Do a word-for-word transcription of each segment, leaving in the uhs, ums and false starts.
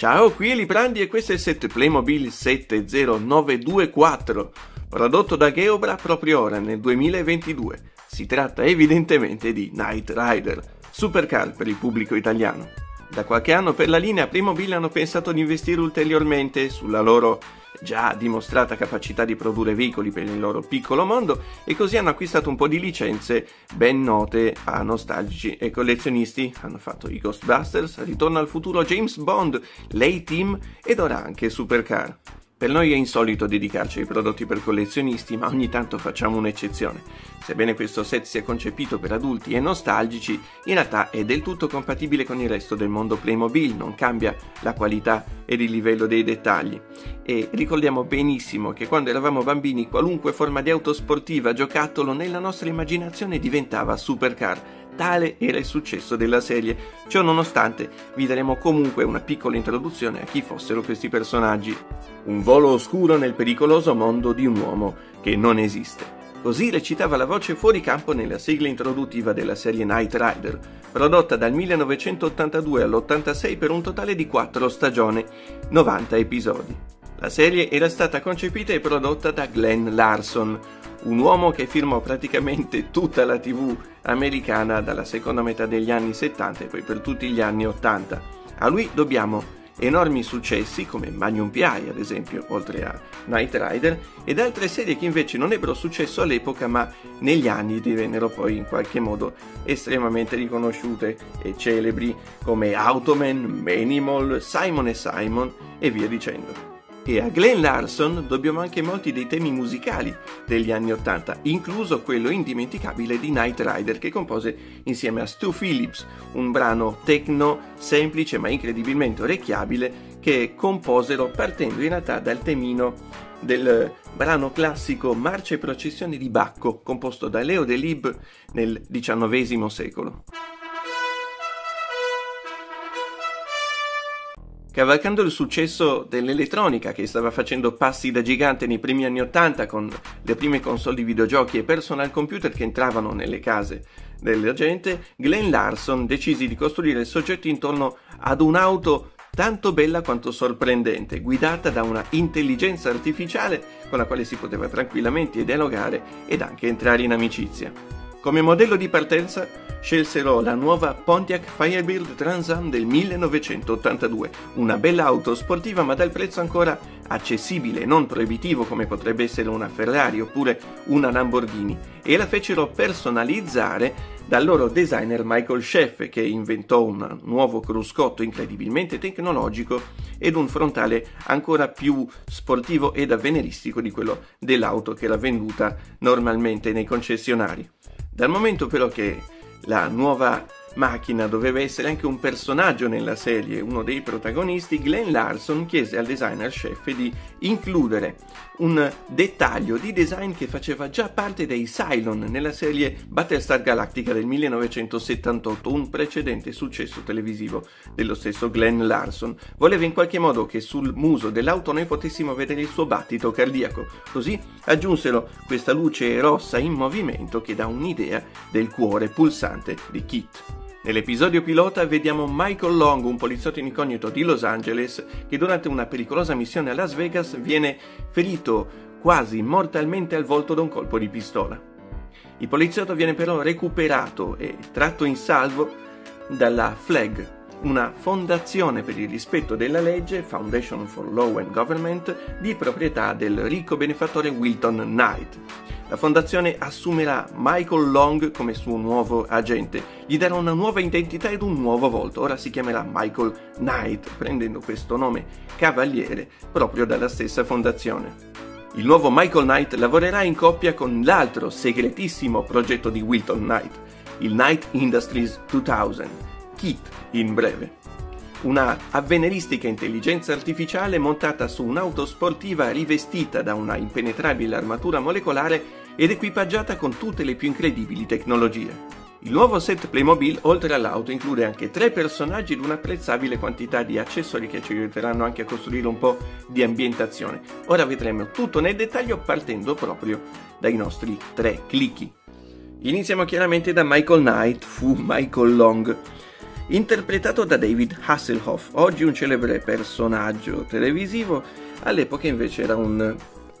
Ciao, qui è Librandi e questo è il set Playmobil sette zero nove due quattro, prodotto da Geobra proprio ora nel duemilaventidue. Si tratta evidentemente di Knight Rider, supercar per il pubblico italiano. Da qualche anno per la linea Playmobil hanno pensato di investire ulteriormente sulla loro già dimostrata capacità di produrre veicoli per il loro piccolo mondo e così hanno acquistato un po' di licenze ben note a nostalgici e collezionisti. Hanno fatto i Ghostbusters, Ritorno al futuro, James Bond, l'A-Team ed ora anche Supercar. Per noi è insolito dedicarci ai prodotti per collezionisti, ma ogni tanto facciamo un'eccezione. Sebbene questo set sia concepito per adulti e nostalgici, in realtà è del tutto compatibile con il resto del mondo Playmobil, non cambia la qualità ed il livello dei dettagli. E ricordiamo benissimo che quando eravamo bambini qualunque forma di auto sportiva, giocattolo, nella nostra immaginazione diventava supercar. Tale era il successo della serie. Ciò nonostante, vi daremo comunque una piccola introduzione a chi fossero questi personaggi. Un volo oscuro nel pericoloso mondo di un uomo che non esiste. Così recitava la voce fuori campo nella sigla introduttiva della serie Knight Rider, prodotta dal millenovecentottantadue all'ottantasei per un totale di quattro stagioni, novanta episodi. La serie era stata concepita e prodotta da Glen Larson, un uomo che firmò praticamente tutta la tivù americana dalla seconda metà degli anni settanta e poi per tutti gli anni ottanta. A lui dobbiamo enormi successi come Magnum P I, ad esempio, oltre a Knight Rider, ed altre serie che invece non ebbero successo all'epoca ma negli anni divennero poi in qualche modo estremamente riconosciute e celebri, come Automan, Manimal, Simon e Simon e via dicendo. E a Glen Larson dobbiamo anche molti dei temi musicali degli anni ottanta, incluso quello indimenticabile di Knight Rider che compose insieme a Stu Phillips, un brano techno semplice ma incredibilmente orecchiabile che composero partendo in realtà dal temino del brano classico Marcia e processione di Bacco, composto da Leo Delibes nel diciannovesimo secolo. Cavalcando il successo dell'elettronica che stava facendo passi da gigante nei primi anni ottanta con le prime console di videogiochi e personal computer che entravano nelle case della gente, Glen Larson decise di costruire il soggetto intorno ad un'auto tanto bella quanto sorprendente, guidata da una intelligenza artificiale con la quale si poteva tranquillamente dialogare ed anche entrare in amicizia. Come modello di partenza scelsero la nuova Pontiac Firebird Trans Am del millenovecentottantadue, una bella auto sportiva ma dal prezzo ancora accessibile, non proibitivo come potrebbe essere una Ferrari oppure una Lamborghini, e la fecero personalizzare dal loro designer Michael Sheff, che inventò un nuovo cruscotto incredibilmente tecnologico ed un frontale ancora più sportivo ed avveniristico di quello dell'auto che era venduta normalmente nei concessionari. Dal momento però che la nuova macchina doveva essere anche un personaggio nella serie, uno dei protagonisti, Glen Larson chiese al designer Sheff di includere un dettaglio di design che faceva già parte dei Cylon nella serie Battlestar Galactica del millenovecentosettantotto, un precedente successo televisivo dello stesso Glen Larson. Voleva in qualche modo che sul muso dell'auto noi potessimo vedere il suo battito cardiaco, così aggiunsero questa luce rossa in movimento che dà un'idea del cuore pulsante di Kit. Nell'episodio pilota vediamo Michael Long, un poliziotto in incognito di Los Angeles, che durante una pericolosa missione a Las Vegas viene ferito quasi mortalmente al volto da un colpo di pistola. Il poliziotto viene però recuperato e tratto in salvo dalla F L A G, una fondazione per il rispetto della legge, Foundation for Law and Government, di proprietà del ricco benefattore Wilton Knight. La fondazione assumerà Michael Long come suo nuovo agente, gli darà una nuova identità ed un nuovo volto. Ora si chiamerà Michael Knight, prendendo questo nome cavaliere proprio dalla stessa fondazione. Il nuovo Michael Knight lavorerà in coppia con l'altro segretissimo progetto di Wilton Knight, il Knight Industries duemila, Kit in breve. Una avveniristica intelligenza artificiale montata su un'auto sportiva rivestita da una impenetrabile armatura molecolare ed equipaggiata con tutte le più incredibili tecnologie. Il nuovo set Playmobil, oltre all'auto, include anche tre personaggi ed un'apprezzabile quantità di accessori che ci aiuteranno anche a costruire un po' di ambientazione. Ora vedremo tutto nel dettaglio partendo proprio dai nostri tre clicchi. Iniziamo chiaramente da Michael Knight, fu Michael Long. interpretato da David Hasselhoff, oggi un celebre personaggio televisivo, all'epoca invece era un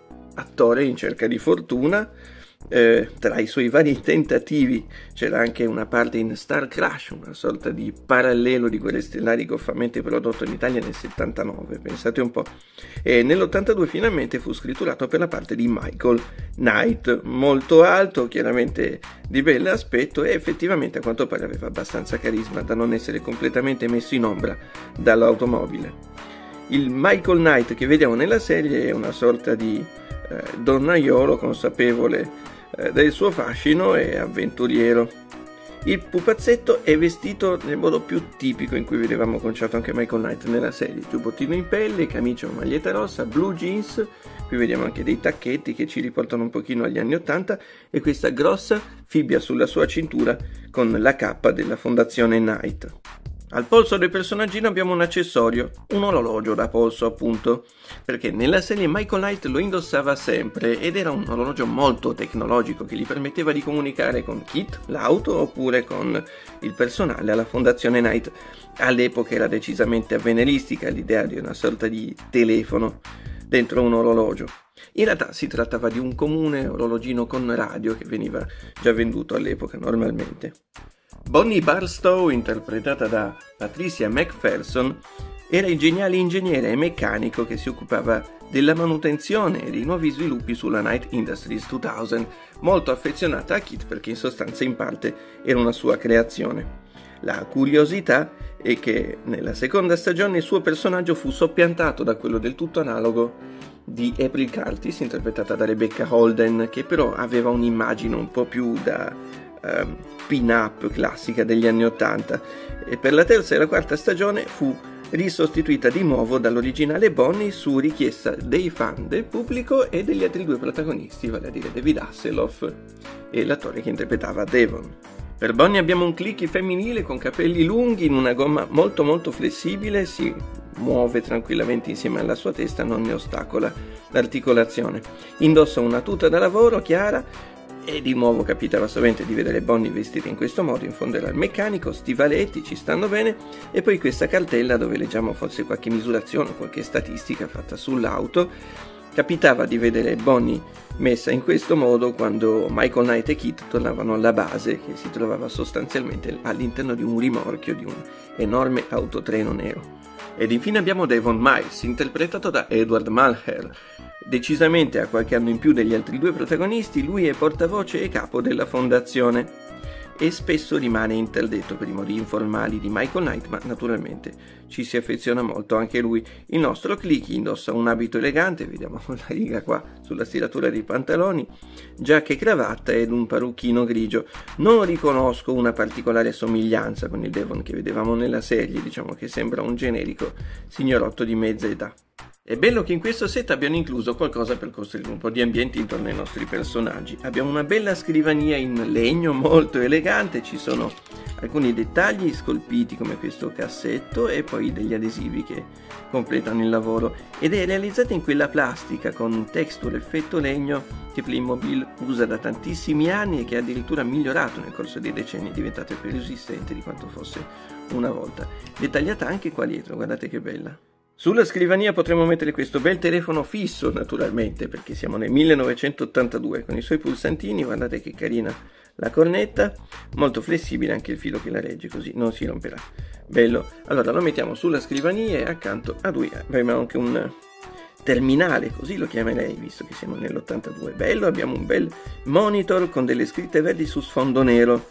attore in cerca di fortuna. Eh, tra i suoi vari tentativi c'era anche una parte in Star Crash, una sorta di parallelo di Guerre Stellari goffamente prodotto in Italia nel settantanove, pensate un po', e nell'ottantadue finalmente fu scritturato per la parte di Michael Knight, molto alto, chiaramente di bell'aspetto, e effettivamente a quanto pare aveva abbastanza carisma da non essere completamente messo in ombra dall'automobile. Il Michael Knight che vediamo nella serie è una sorta di eh, donnaiolo consapevole del suo fascino e avventuriero. Il pupazzetto è vestito nel modo più tipico in cui vedevamo conciato anche Michael Knight nella serie: giubbottino in pelle, camicia o maglietta rossa, blue jeans, qui vediamo anche dei tacchetti che ci riportano un pochino agli anni ottanta, e questa grossa fibbia sulla sua cintura con la cappa della fondazione Knight. Al polso del personaggino abbiamo un accessorio, un orologio da polso appunto, perché nella serie Michael Knight lo indossava sempre ed era un orologio molto tecnologico che gli permetteva di comunicare con Kit, l'auto, oppure con il personale alla fondazione Knight. All'epoca era decisamente avveniristica l'idea di una sorta di telefono dentro un orologio. In realtà si trattava di un comune orologino con radio che veniva già venduto all'epoca normalmente. Bonnie Barstow, interpretata da Patricia McPherson, era il geniale ingegnere e meccanico che si occupava della manutenzione e dei nuovi sviluppi sulla Knight Industries duemila, molto affezionata a Kit perché in sostanza in parte era una sua creazione. La curiosità è che nella seconda stagione il suo personaggio fu soppiantato da quello del tutto analogo di April Curtis, interpretata da Rebecca Holden, che però aveva un'immagine un po' più da Uh, pin-up classica degli anni ottanta, e per la terza e la quarta stagione fu risostituita di nuovo dall'originale Bonnie su richiesta dei fan, del pubblico e degli altri due protagonisti, vale a dire David Hasselhoff e l'attore che interpretava Devon. Per Bonnie abbiamo un clicky femminile con capelli lunghi in una gomma molto molto flessibile, si muove tranquillamente insieme alla sua testa, non ne ostacola l'articolazione. Indossa una tuta da lavoro chiara. E di nuovo capitava sovente di vedere Bonnie vestita in questo modo, in fondo era il meccanico, stivaletti, ci stanno bene, e poi questa cartella dove leggiamo forse qualche misurazione, qualche statistica fatta sull'auto. Capitava di vedere Bonnie messa in questo modo quando Michael Knight e Kit tornavano alla base, che si trovava sostanzialmente all'interno di un rimorchio di un enorme autotreno nero. Ed infine abbiamo Devon Miles, interpretato da Edward Mulher. Decisamente a qualche anno in più degli altri due protagonisti, lui è portavoce e capo della fondazione e spesso rimane interdetto per i modi informali di Michael Knight, ma naturalmente ci si affeziona molto anche lui. Il nostro Clicky indossa un abito elegante, vediamo la riga qua sulla stiratura dei pantaloni, giacca e cravatta ed un parrucchino grigio. Non riconosco una particolare somiglianza con il Devon che vedevamo nella serie, diciamo che sembra un generico signorotto di mezza età. È bello che in questo set abbiano incluso qualcosa per costruire un po' di ambiente intorno ai nostri personaggi. Abbiamo una bella scrivania in legno molto elegante, ci sono alcuni dettagli scolpiti come questo cassetto e poi degli adesivi che completano il lavoro, ed è realizzata in quella plastica con texture effetto legno che Playmobil usa da tantissimi anni e che ha addirittura migliorato nel corso dei decenni, è diventata più resistente di quanto fosse una volta. Dettagliata anche qua dietro, guardate che bella. Sulla scrivania potremo mettere questo bel telefono fisso, naturalmente, perché siamo nel millenovecentottantadue, con i suoi pulsantini, guardate che carina la cornetta, molto flessibile anche il filo che la regge, così non si romperà. Bello. Allora lo mettiamo sulla scrivania e accanto a lui abbiamo anche un terminale, così lo chiamerei, visto che siamo nell'ottantadue. Bello, abbiamo un bel monitor con delle scritte verdi su sfondo nero.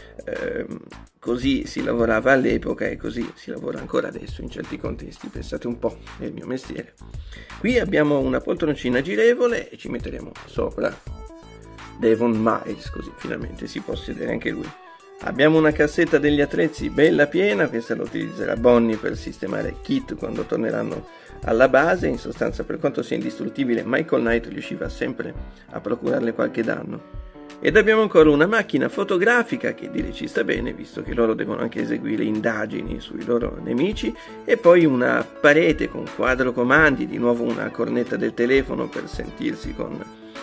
Eh, così si lavorava all'epoca e così si lavora ancora adesso in certi contesti, pensate un po', è il mio mestiere. Qui abbiamo una poltroncina girevole e ci metteremo sopra Devon Miles, così finalmente si può sedere anche lui. Abbiamo una cassetta degli attrezzi bella piena, questa la utilizzerà Bonnie per sistemare Kit quando torneranno alla base. In sostanza, per quanto sia indistruttibile, Michael Knight riusciva sempre a procurarle qualche danno. Ed abbiamo ancora una macchina fotografica che direi ci sta bene, visto che loro devono anche eseguire indagini sui loro nemici, e poi una parete con quadro comandi, di nuovo una cornetta del telefono per sentirsi con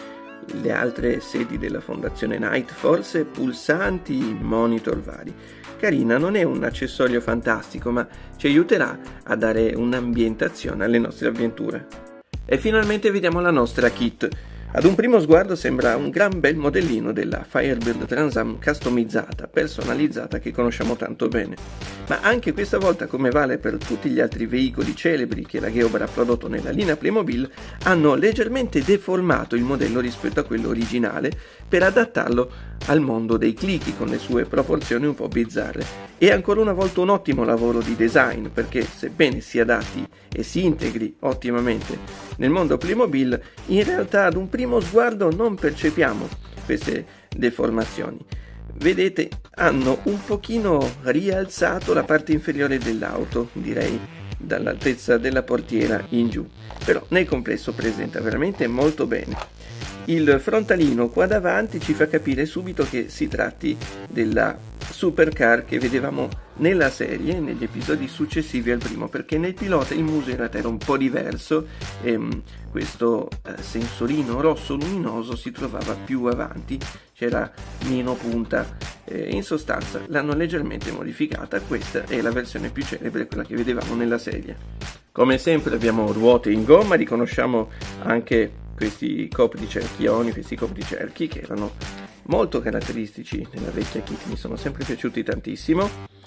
le altre sedi della Fondazione Knight, forse pulsanti, monitor vari. Carina, non è un accessorio fantastico, ma ci aiuterà a dare un'ambientazione alle nostre avventure. E finalmente vediamo la nostra kit. Ad un primo sguardo sembra un gran bel modellino della Firebird Trans Am customizzata, personalizzata, che conosciamo tanto bene. Ma anche questa volta, come vale per tutti gli altri veicoli celebri che la Geobar ha prodotto nella linea Playmobil, hanno leggermente deformato il modello rispetto a quello originale per adattarlo al mondo dei clichi con le sue proporzioni un po' bizzarre. È ancora una volta un ottimo lavoro di design, perché sebbene si adatti e si integri ottimamente nel mondo Playmobil, in realtà ad un primo sguardo non percepiamo queste deformazioni. Vedete, hanno un pochino rialzato la parte inferiore dell'auto, direi dall'altezza della portiera in giù, però nel complesso presenta veramente molto bene. Il frontalino qua davanti ci fa capire subito che si tratti della supercar che vedevamo nella serie, negli episodi successivi al primo, perché nel pilota il muso in realtà era un po' diverso e um, questo uh, sensorino rosso luminoso si trovava più avanti, c'era meno punta. Eh, in sostanza l'hanno leggermente modificata, questa è la versione più celebre, quella che vedevamo nella serie. Come sempre abbiamo ruote in gomma, riconosciamo anche questi copricerchioni, questi copricerchi che erano molto caratteristici nella vecchia kit, mi sono sempre piaciuti tantissimo.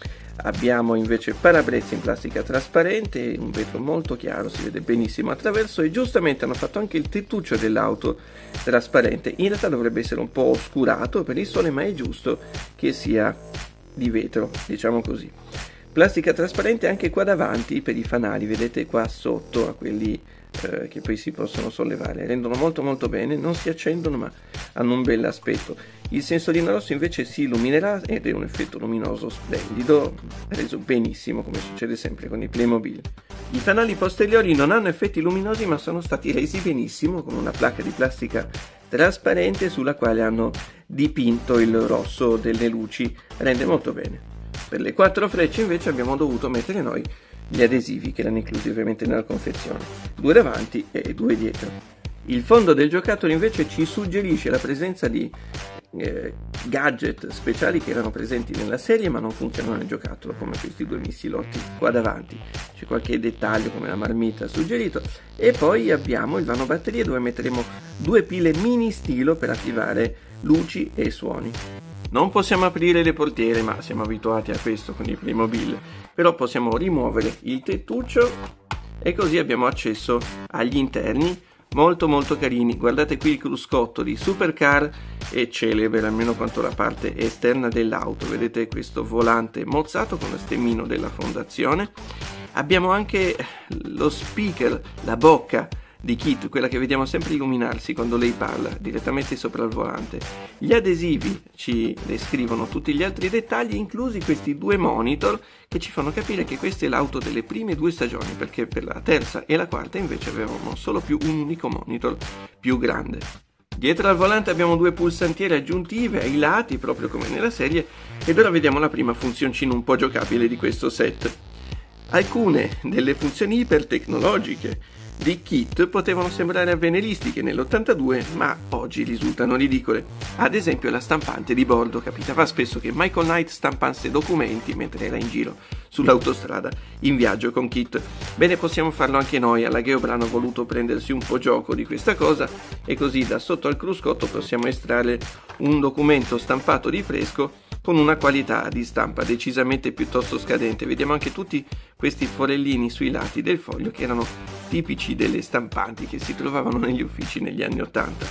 Abbiamo invece parabrezzi in plastica trasparente, un vetro molto chiaro, si vede benissimo attraverso, e giustamente hanno fatto anche il tettuccio dell'auto trasparente. In realtà dovrebbe essere un po' oscurato per il sole, ma è giusto che sia di vetro, diciamo così. Plastica trasparente anche qua davanti per i fanali, vedete qua sotto, a quelli eh, che poi si possono sollevare, rendono molto molto bene, non si accendono ma hanno un bel aspetto. Il sensorino rosso invece si illuminerà ed è un effetto luminoso splendido, reso benissimo come succede sempre con i Playmobil. I fanali posteriori non hanno effetti luminosi ma sono stati resi benissimo con una placca di plastica trasparente sulla quale hanno dipinto il rosso delle luci, rende molto bene. Per le quattro frecce invece abbiamo dovuto mettere noi gli adesivi che erano inclusi ovviamente nella confezione, due davanti e due dietro. Il fondo del giocattolo invece ci suggerisce la presenza di eh, gadget speciali che erano presenti nella serie ma non funzionano nel giocattolo, come questi due missilotti qua davanti. C'è qualche dettaglio come la marmita suggerito, e poi abbiamo il vano batterie dove metteremo due pile mini stilo per attivare luci e suoni. Non possiamo aprire le portiere, ma siamo abituati a questo con i Playmobil, però possiamo rimuovere il tettuccio e così abbiamo accesso agli interni molto molto carini. Guardate qui il cruscotto di Supercar, è celebre almeno quanto la parte esterna dell'auto, vedete questo volante mozzato con lo stemmino della fondazione. Abbiamo anche lo speaker, la bocca di Kit, quella che vediamo sempre illuminarsi quando lei parla, direttamente sopra il volante. Gli adesivi ci descrivono tutti gli altri dettagli, inclusi questi due monitor che ci fanno capire che questa è l'auto delle prime due stagioni, perché per la terza e la quarta invece avevamo solo più un unico monitor più grande. Dietro al volante abbiamo due pulsantiere aggiuntive ai lati, proprio come nella serie, ed ora vediamo la prima funzioncina un po' giocabile di questo set. Alcune delle funzioni ipertecnologiche di Kit potevano sembrare avveniristiche nell'ottantadue, ma oggi risultano ridicole. Ad esempio la stampante di bordo. Capitava spesso che Michael Knight stampasse documenti mentre era in giro sull'autostrada in viaggio con Kit. Bene, possiamo farlo anche noi. Alla Geobar hanno voluto prendersi un po' gioco di questa cosa, e così da sotto al cruscotto possiamo estrarre un documento stampato di fresco con una qualità di stampa decisamente piuttosto scadente. Vediamo anche tutti questi forellini sui lati del foglio che erano tipici delle stampanti che si trovavano negli uffici negli anni ottanta.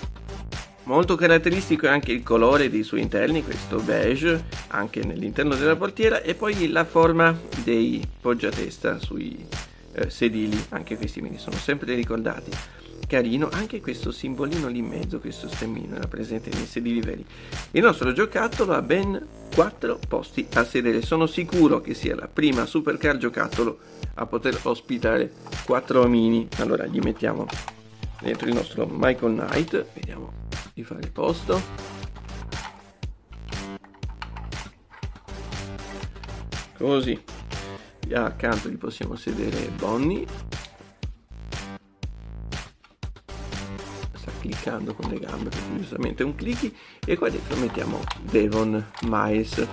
Molto caratteristico è anche il colore dei suoi interni, questo beige, anche nell'interno della portiera, e poi la forma dei poggiatesta sui eh, sedili, anche questi me li sono sempre ricordati. Carino, anche questo simbolino lì in mezzo, questo stemmino era presente nei sedili veri. Il nostro giocattolo ha ben quattro posti a sedere, sono sicuro che sia la prima supercar giocattolo a poter ospitare quattro omini. Allora gli mettiamo dentro il nostro Michael Knight, vediamo di fare posto. Così, accanto gli possiamo sedere Bonnie. cliccando con le gambe, perché giustamente è un clicky, e qua dentro mettiamo Devon Miles.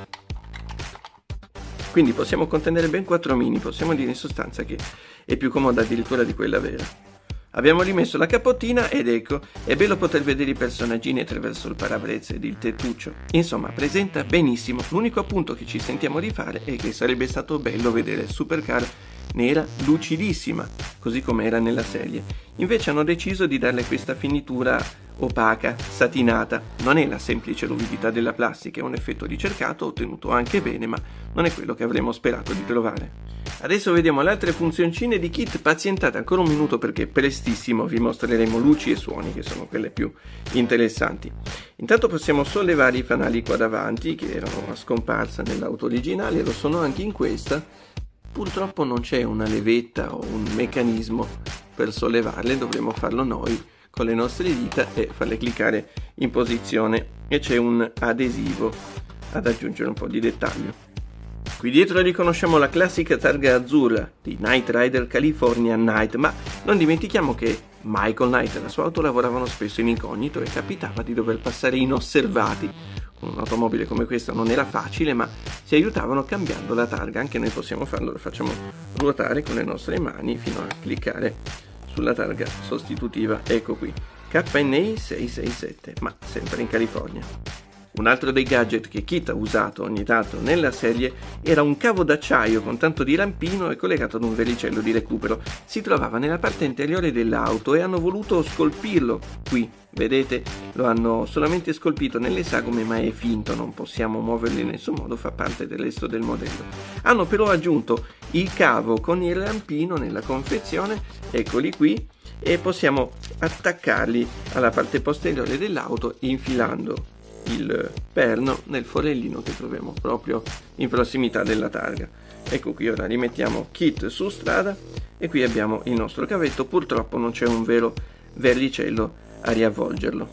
Quindi possiamo contenere ben quattro mini, possiamo dire in sostanza che è più comoda addirittura di quella vera. Abbiamo rimesso la capottina ed ecco, è bello poter vedere i personaggini attraverso il parabrezza ed il tettuccio. Insomma, presenta benissimo. L'unico appunto che ci sentiamo di fare è che sarebbe stato bello vedere Supercar nera lucidissima, così come era nella serie. Invece hanno deciso di darle questa finitura opaca, satinata. Non è la semplice ruvidità della plastica, è un effetto ricercato, ottenuto anche bene, ma non è quello che avremmo sperato di trovare. Adesso vediamo le altre funzioncine di kit. Pazientate ancora un minuto perché prestissimo vi mostreremo luci e suoni, che sono quelle più interessanti. Intanto possiamo sollevare i fanali qua davanti, che erano a scomparsa nell'auto originale, e lo sono anche in questa. Purtroppo non c'è una levetta o un meccanismo per sollevarle, dovremo farlo noi con le nostre dita e farle cliccare in posizione, e c'è un adesivo ad aggiungere un po' di dettaglio. Qui dietro riconosciamo la classica targa azzurra di Knight Rider California Knight, ma non dimentichiamo che Michael Knight e la sua auto lavoravano spesso in incognito e capitava di dover passare inosservati. Con un'automobile come questa non era facile, ma si aiutavano cambiando la targa. Anche noi possiamo farlo, lo facciamo ruotare con le nostre mani fino a cliccare sulla targa sostitutiva. Ecco qui, K N I sei sei sette, ma sempre in California. Un altro dei gadget che Kit ha usato ogni tanto nella serie era un cavo d'acciaio con tanto di rampino e collegato ad un velicello di recupero. Si trovava nella parte anteriore dell'auto e hanno voluto scolpirlo. Qui, vedete, lo hanno solamente scolpito nelle sagome, ma è finto, non possiamo muoverlo in nessun modo, fa parte del resto del modello. Hanno però aggiunto il cavo con il rampino nella confezione, eccoli qui, e possiamo attaccarli alla parte posteriore dell'auto infilando il perno nel forellino che troviamo proprio in prossimità della targa. Ecco qui, ora rimettiamo Kit su strada e qui abbiamo il nostro cavetto. Purtroppo non c'è un vero verricello a riavvolgerlo.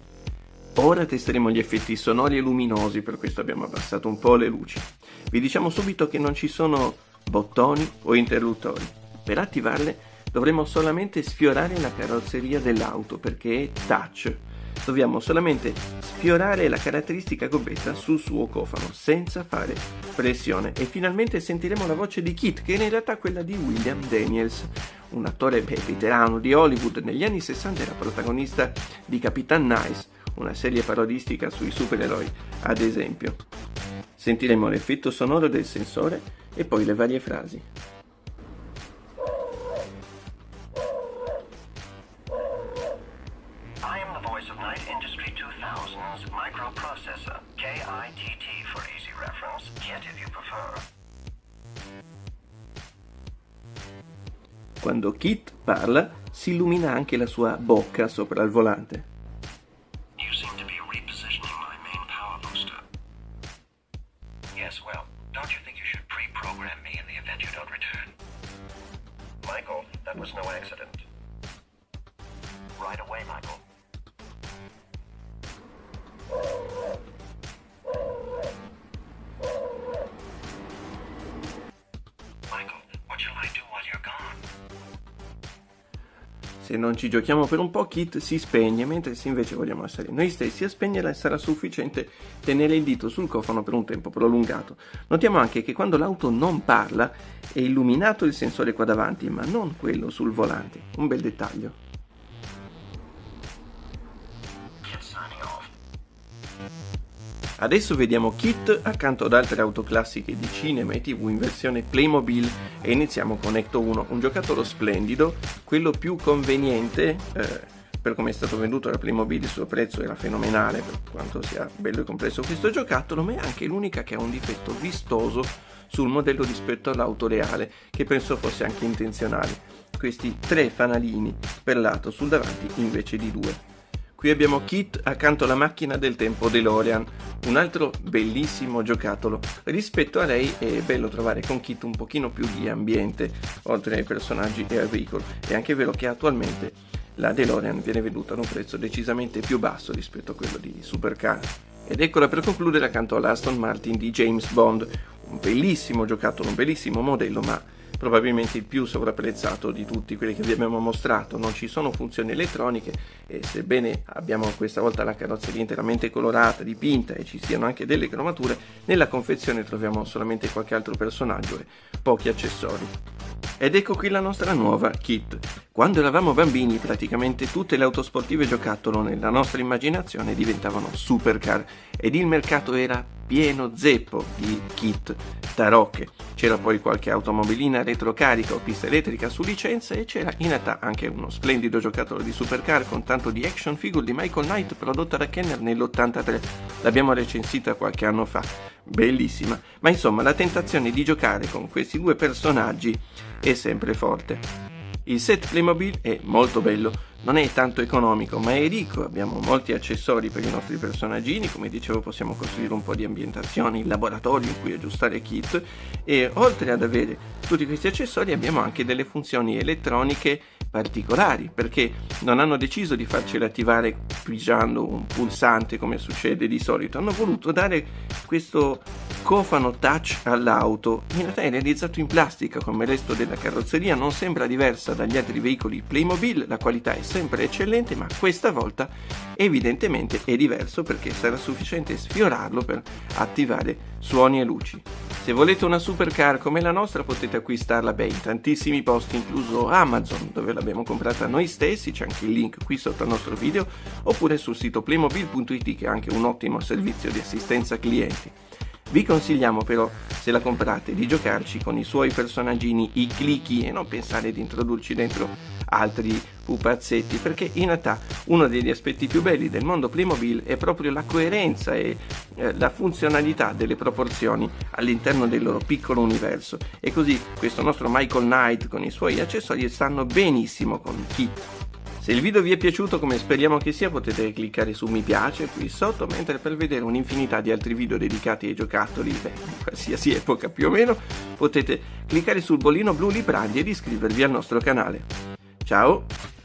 Ora testeremo gli effetti sonori e luminosi, per questo abbiamo abbassato un po' le luci. Vi diciamo subito che non ci sono bottoni o interruttori. Per attivarle dovremo solamente sfiorare la carrozzeria dell'auto perché è touch. Dobbiamo solamente sfiorare la caratteristica gobbetta sul suo cofano senza fare pressione e finalmente sentiremo la voce di Kit, che in realtà è quella di William Daniels, un attore beh, veterano di Hollywood. Negli anni sessanta era protagonista di Capitan Nice, una serie parodistica sui supereroi, ad esempio. Sentiremo l'effetto sonoro del sensore e poi le varie frasi. Microprocessor, K I T T for easy reference, Kit if you prefer. Quando Kit parla, si illumina anche la sua bocca sopra il volante. You seem to be repositioning my main power booster. Yes, well, don't you think you should pre-program me in the event you don't return? Michael, that was no accident. Right away, Michael. Se non ci giochiamo per un po', Kit si spegne, mentre se invece vogliamo essere noi stessi a spegnerla sarà sufficiente tenere il dito sul cofano per un tempo prolungato. Notiamo anche che quando l'auto non parla è illuminato il sensore qua davanti, ma non quello sul volante. Un bel dettaglio. Adesso vediamo Kit accanto ad altre auto classiche di cinema e tv in versione Playmobil e iniziamo con Ecto uno, un giocattolo splendido, quello più conveniente eh, per come è stato venduto da Playmobil. Il suo prezzo era fenomenale per quanto sia bello e complesso questo giocattolo, ma è anche l'unica che ha un difetto vistoso sul modello rispetto all'auto reale, che penso fosse anche intenzionale. Questi tre fanalini per lato sul davanti invece di due. Qui abbiamo Kit accanto alla macchina del tempo DeLorean, un altro bellissimo giocattolo. Rispetto a lei è bello trovare con Kit un pochino più di ambiente, oltre ai personaggi e al veicolo. È anche vero che attualmente la DeLorean viene venduta ad un prezzo decisamente più basso rispetto a quello di Supercar. Ed eccola per concludere accanto all'Aston Martin di James Bond, un bellissimo giocattolo, un bellissimo modello, ma probabilmente il più sovrapprezzato di tutti quelli che vi abbiamo mostrato. Non ci sono funzioni elettroniche e sebbene abbiamo questa volta la carrozzeria interamente colorata, dipinta e ci siano anche delle cromature, nella confezione troviamo solamente qualche altro personaggio e pochi accessori. Ed ecco qui la nostra nuova kit. Quando eravamo bambini praticamente tutte le auto sportive giocattolo nella nostra immaginazione diventavano supercar ed il mercato era pieno zeppo di kit tarocche. C'era poi qualche automobilina retrocarica o pista elettrica su licenza e c'era in realtà anche uno splendido giocattolo di supercar con tanto di action figure di Michael Knight prodotta da Kenner nell'ottantatré. L'abbiamo recensita qualche anno fa, bellissima, ma insomma la tentazione di giocare con questi due personaggi è sempre forte. Il set Playmobil è molto bello, non è tanto economico ma è ricco, abbiamo molti accessori per i nostri personaggini, come dicevo possiamo costruire un po' di ambientazioni, il laboratorio in cui aggiustare kit e oltre ad avere tutti questi accessori abbiamo anche delle funzioni elettroniche particolari perché non hanno deciso di farcele attivare pigiando un pulsante come succede di solito, hanno voluto dare questo cofano touch all'auto, in realtà è realizzato in plastica come il resto della carrozzeria, non sembra diversa dagli altri veicoli Playmobil, la qualità è sempre eccellente ma questa volta evidentemente è diverso perché sarà sufficiente sfiorarlo per attivare suoni e luci. Se volete una supercar come la nostra potete acquistarla beh, in tantissimi posti, incluso Amazon, dove l'abbiamo comprata noi stessi, c'è anche il link qui sotto al nostro video, oppure sul sito playmobil punto it che è anche un ottimo servizio di assistenza clienti. Vi consigliamo però, se la comprate, di giocarci con i suoi personaggini, i clichi, e non pensare di introdurci dentro altri pupazzetti, perché in realtà uno degli aspetti più belli del mondo Playmobil è proprio la coerenza e eh, la funzionalità delle proporzioni all'interno del loro piccolo universo. E così questo nostro Michael Knight con i suoi accessori stanno benissimo con Kit. Se il video vi è piaciuto, come speriamo che sia, potete cliccare su mi piace qui sotto, mentre per vedere un'infinità di altri video dedicati ai giocattoli, beh, in qualsiasi epoca più o meno, potete cliccare sul bollino blu Librandi ed iscrivervi al nostro canale. Ciao!